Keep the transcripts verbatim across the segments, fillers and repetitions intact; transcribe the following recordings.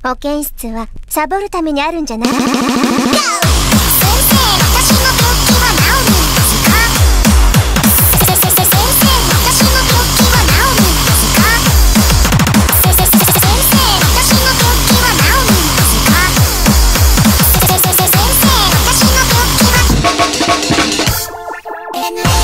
保健室はサボるためにあるんじゃない？先生、私の病気は治るんですか？せせせ先生、私の病気は治るんですか？せせせ先生、私の病気は治るんですか？せせせ先生、私の病気は N A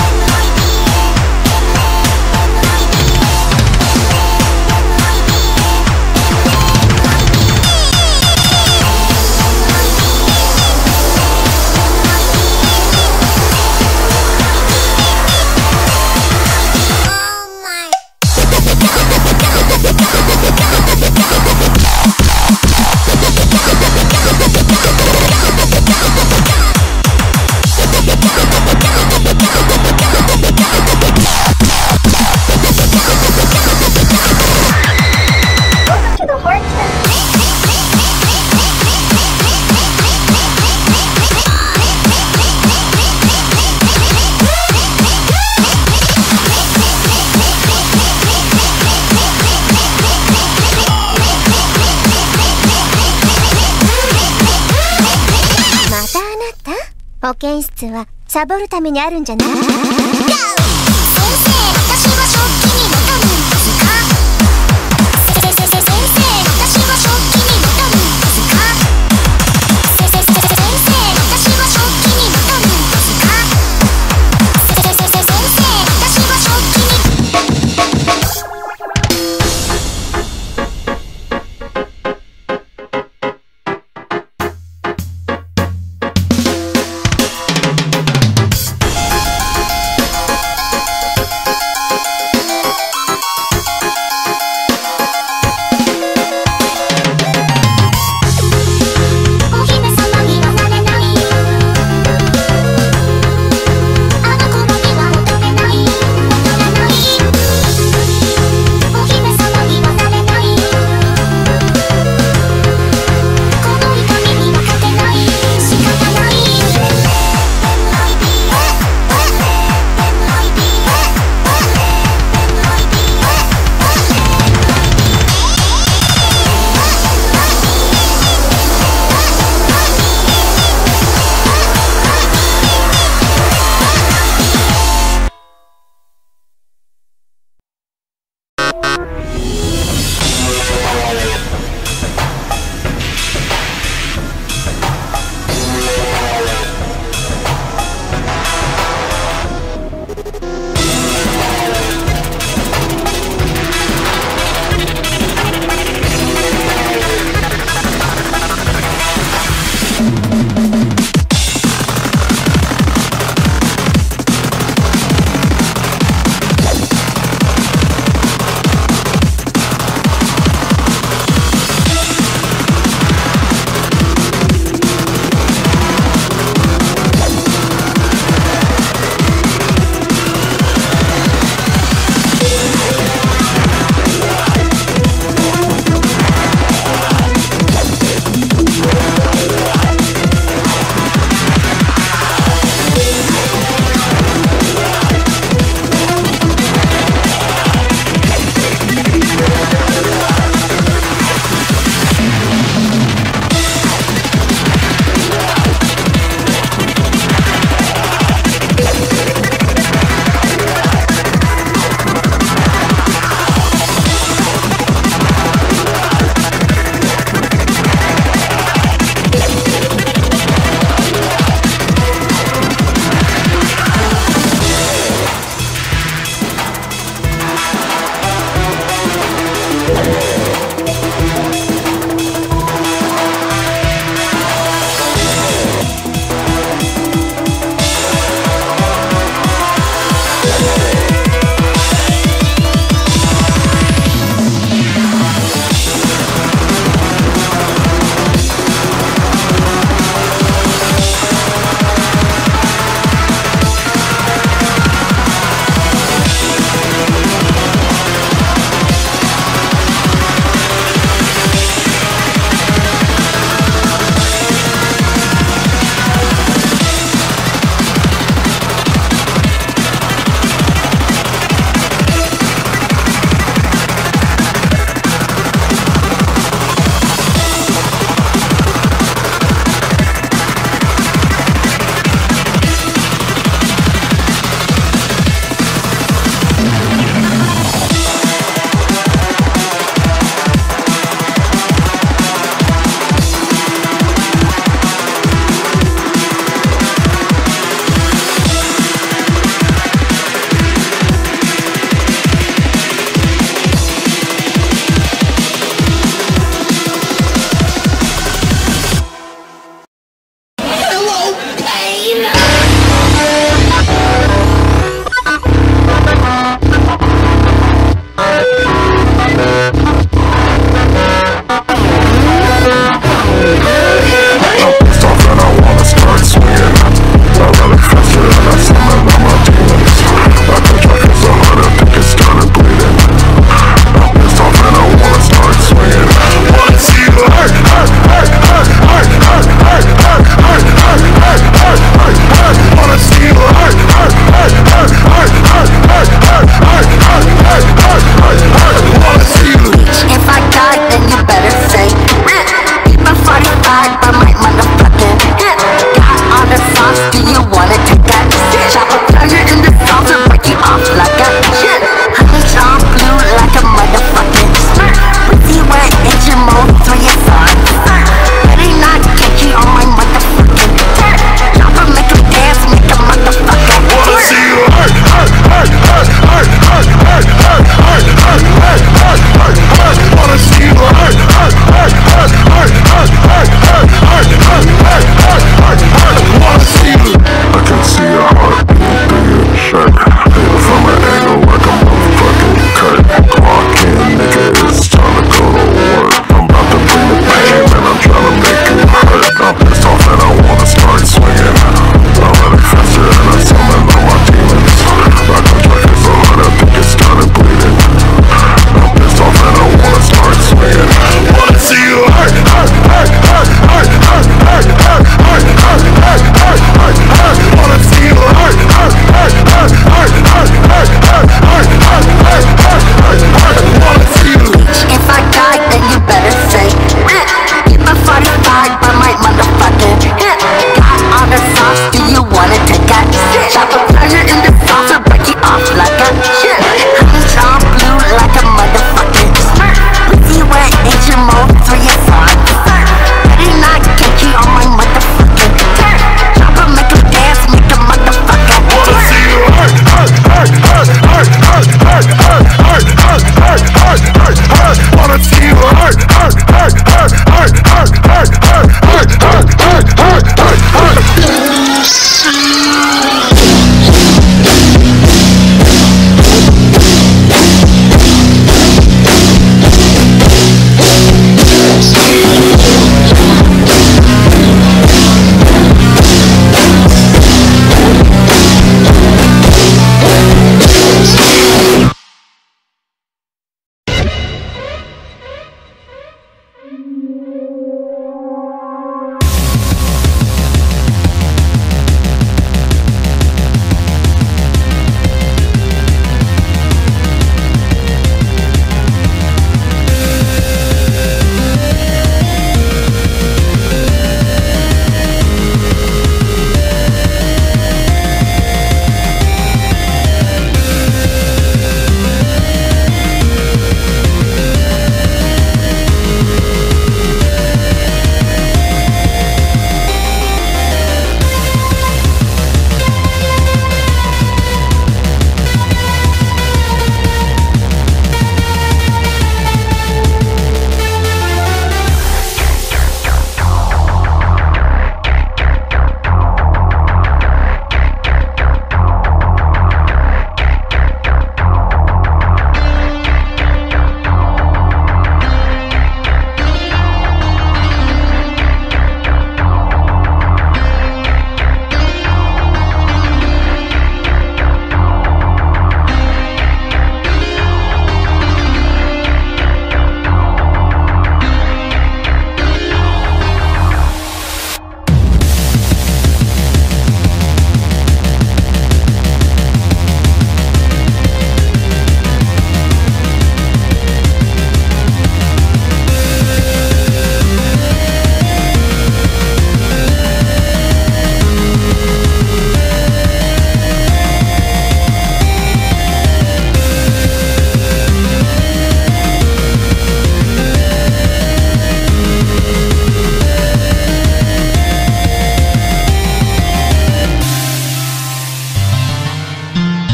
保健室はサボるためにあるんじゃない？先生、私は正気に戻るんですか？せせせ先生、私は正気に戻るんですか？せせせ先生、私は正気に戻るんですか？せせせ先生、私は正気に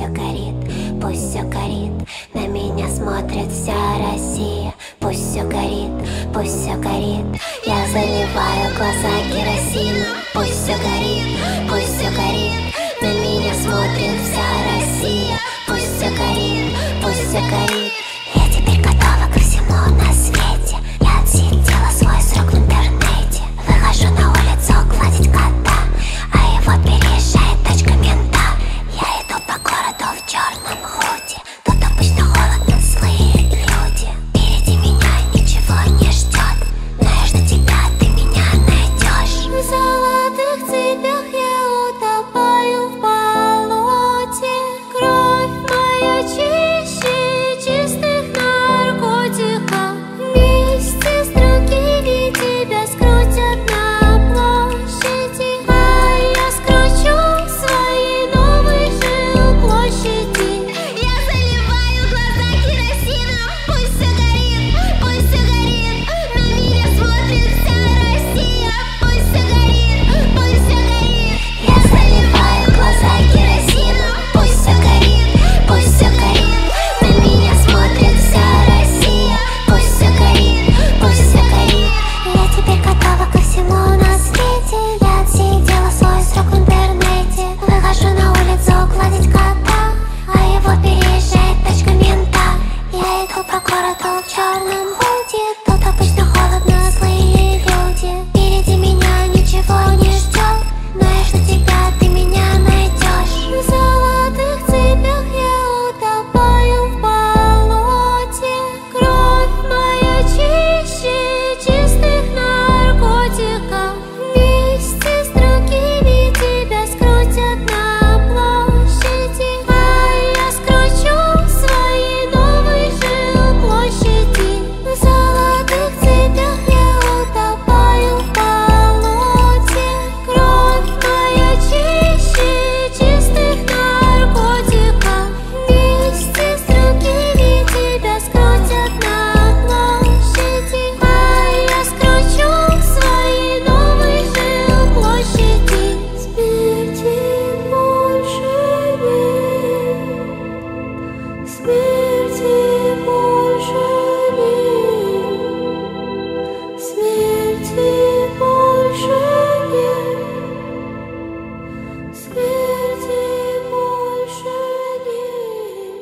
горит, пусть все горит. На меня смотрит вся Россия. Пусть все горит, пусть все горит. Я заливаю глаза керосином. Пусть все горит, пусть все горит. На меня смотрит вся Россия. Пусть все горит, пусть все горит. Я теперь готова ко всему на свете. Я отсидела свой срок в интернете. Выхожу на улицу гладить кота, а его переезжает тачка мента. Я иду по городу в черном худи. Тут обычно холодно, злые люди. Впереди меня ничего не ждет, но я жду тебя, ты меня найдешь. В золотых цепях я утопаю в болоте. Кровь моя чище чистых наркотиков. Вместе с другими тебя скрутят на площади, а я скручу свои новые жилплощади. Я заливаю глаза керосином. Пусть все горит, пусть все горит. На меня смотрит вся Россия. Пусть все горит, пусть все горит. Я заливаю глаза керосином. Пусть все горит, пусть все горит. На меня смотрит вся Россия. Пусть все горит, пусть все горит. Я теперь готова ко всему на свете. Я отсидела свой срок в интернете. Выхожу на улицу гладить кота, а его переезжает тачка мента. Я иду по городу в черном худи. Тут обычно холодно, злые люди. Впереди меня ничего не ждет, но я жду тебя, ты меня найдешь. В золотых цепях я утопаю в болоте. Кровь моя чище чистых наркотиков. Вместе с другими тебя скрутят на площади, а я скручу свои новые жилплощади. В золотых цепях я утопаю в болоте. Кровь моя чище чистых наркотиков. Вместе с другими тебя скрутят на площади, а я скручу свои новые жилплощади. Смерти больше нет, смерти больше нет, смерти больше нет, смерти больше нет.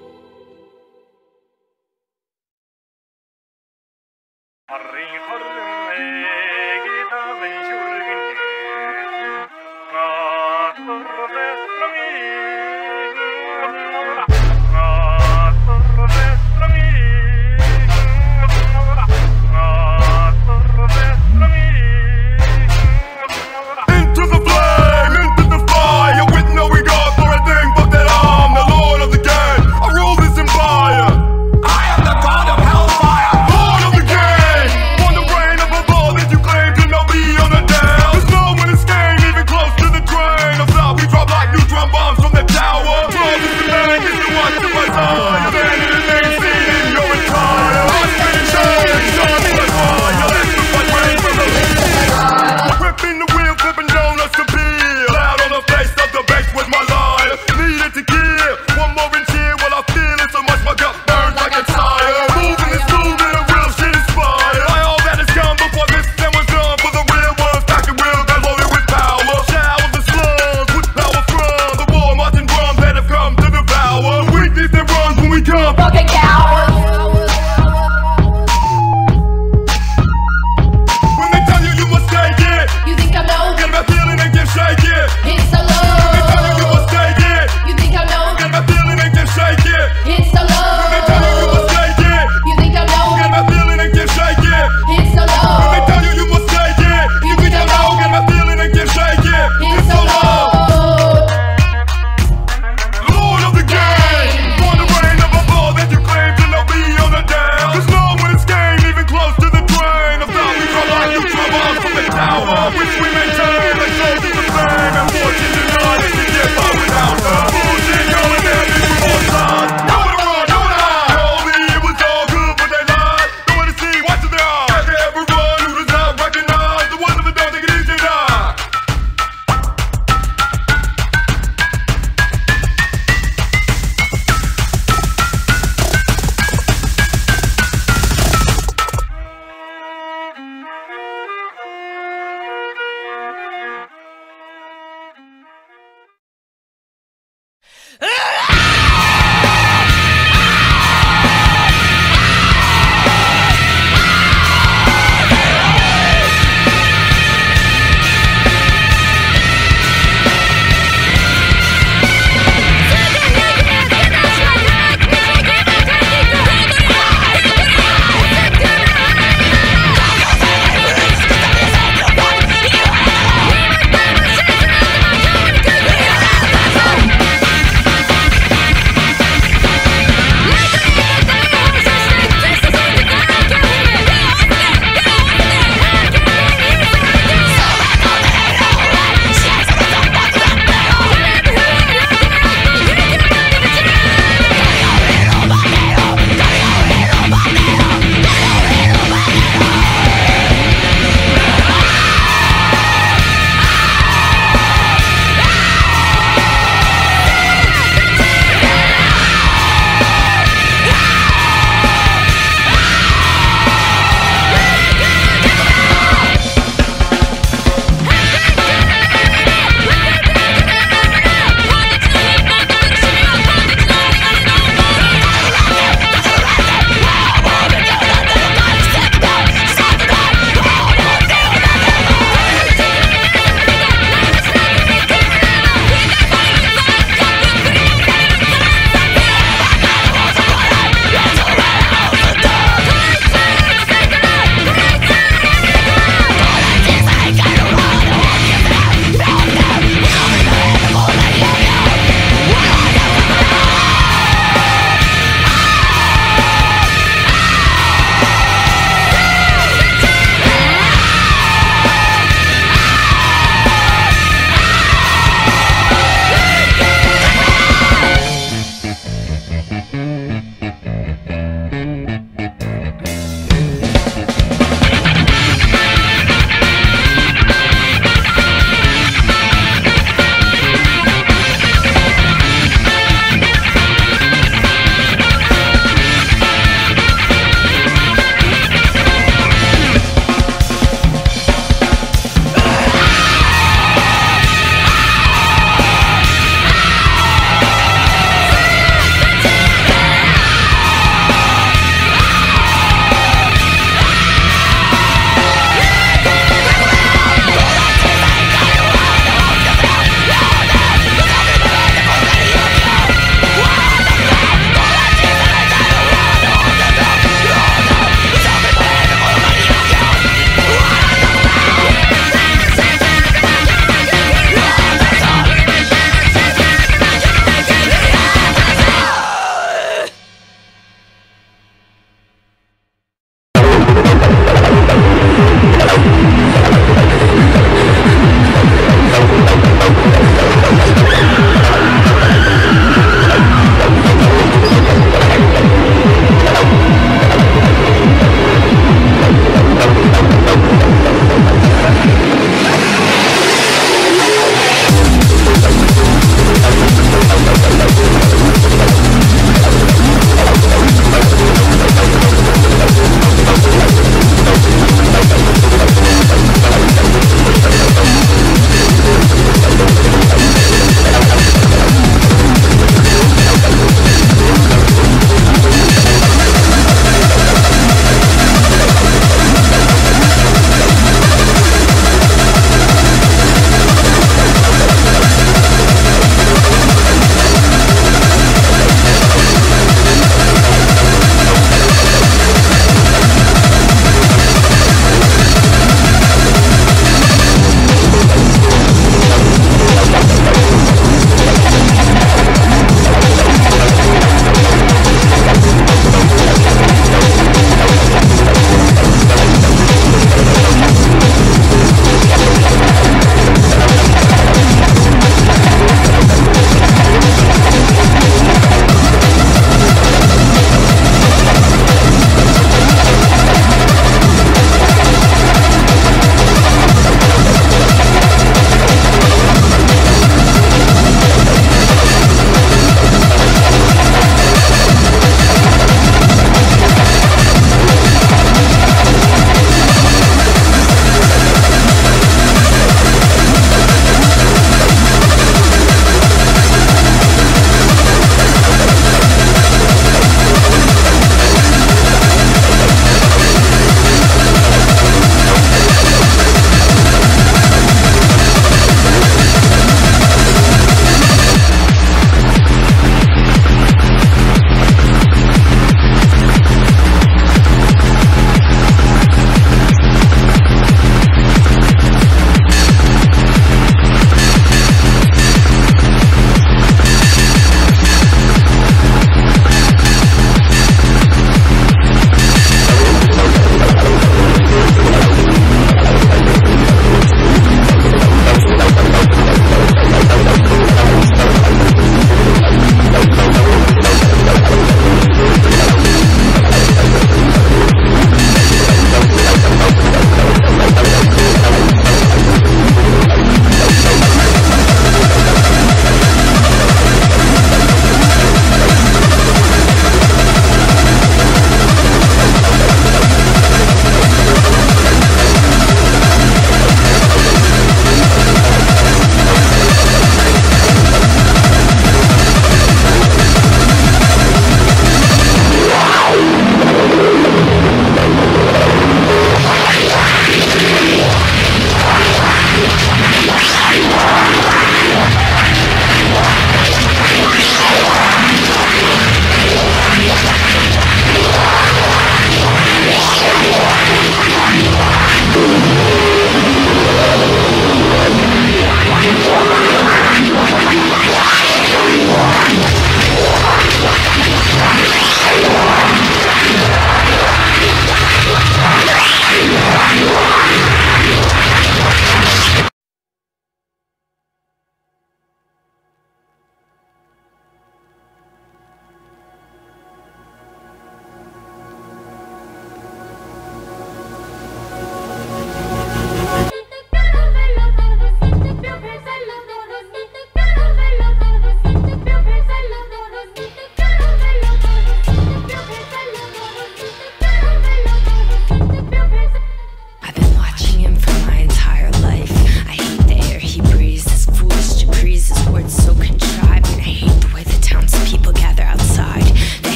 Harring harring egita ven sjurgen je. Ah, torre strangi. Ah, torre strangi. Ah, torre strangi. Into the flame, into the fire. With no regard for a thing but that I'm the lord of the game. I rule this empire. I am the god of hellfire. Lord of the game. On the brain of a ball that you claim to know me on the down. There's no one escape, even close to the train of thought. We drop like neutron bombs from the tower. Blow this the man, this the watch of my time. You're standing in the name, seeing your entire. I'm spinning shade, shining like fire. This is my brain from the ripping the wheel, flipping donuts to peel. Loud on the face of the bass with my line. Needed to kill, one more inch here while I feel it so much my gut burns like a tire. Moving and smoothing, a real shit inspired. By all that has come before this then was done. For the real ones, packing real guns loaded with power. Shower the slugs with power from the war marching drums that have come to devour. The weakness that runs when we come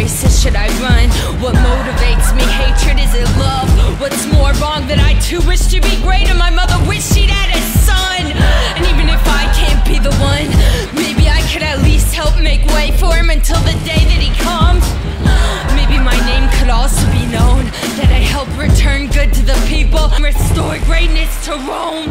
places should I run? What motivates me? Hatred, is it love? What's more wrong that I too wish to be great and my mother wished she'd had a son? And even if I can't be the one, maybe I could at least help make way for him until the day that he comes. Maybe my name could also be known, that I help return good to the people, restore greatness to Rome.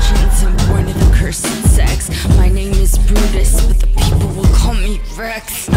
My name is Brutus, but the people will call me Rex.